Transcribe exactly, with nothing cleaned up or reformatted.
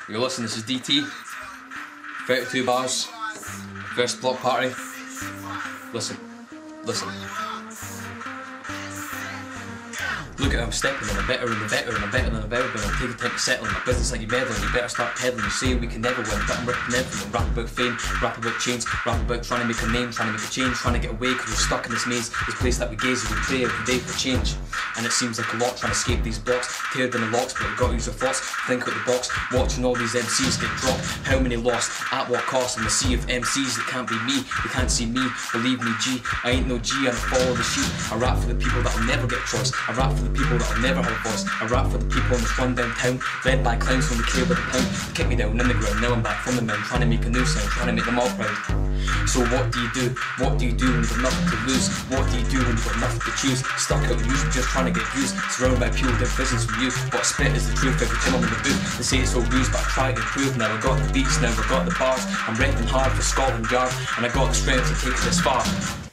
You're listening, this is D T, thirty-two bars, first block party. Listen, listen. Look at how I'm stepping and I'm better and I'm better and I'm better than I've ever been. I'm taking time to settle in my business like you're meddling. You better start peddling. You say we can never win, but I'm ripping everything. Rap about fame, rap about change, rap about trying to make a name, trying to make a change, trying to get away because we're stuck in this maze, this place that we gaze and we pray every day for change. And it seems like a lot trying to escape these blocks, tear down the locks, but we've got to use our thoughts, think out the box, watching all these M Cs get dropped. How many lost, at what cost? In the sea of M Cs that can't be me, they can't see me, believe me G, I ain't no G, I don't follow the sheep. I rap for the people that'll never get choice, I rap for the people that'll never have a voice, I rap for the people in this rundown town, led by clowns from the care with a pound. They kicked me down in the ground, now I'm back from the mound, trying to make a new sound, trying to make them all proud. So what do you do? What do you do when you've got nothing to lose? What do you do when you've got nothing to choose? Stuck out usually just trying to get views, surrounded by people with business from you. What I spit is the truth every time I'm in the booth. They say it's all bruised, but I try to improve. Now I got the beats, now I got the bars. I'm repping hard for Scotland Yard, and I got the strength to take it this far.